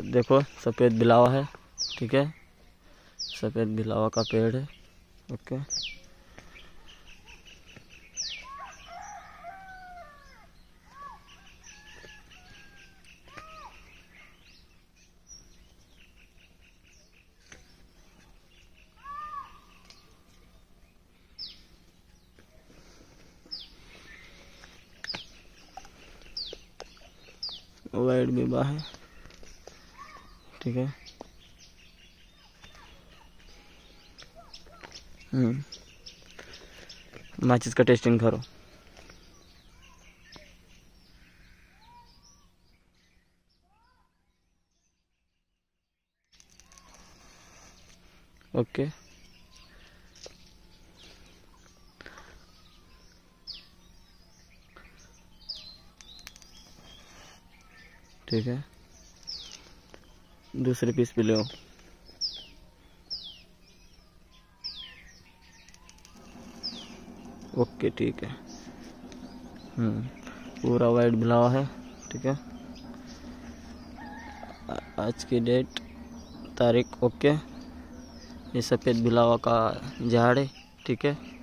देखो सफ़ेद बिलावा है, ठीक है, सफ़ेद बिलावा का पेड़ है। ओके, वाइट बीबा है, ठीक है। माचिस का टेस्टिंग करो। ओके, ठीक है, दूसरे पीस भी लो। ओके, ठीक है। पूरा वाइट बिलावा है, ठीक है। आज की डेट, तारीख, ओके। ये सफ़ेद बिलावा का झाड़ है, ठीक है।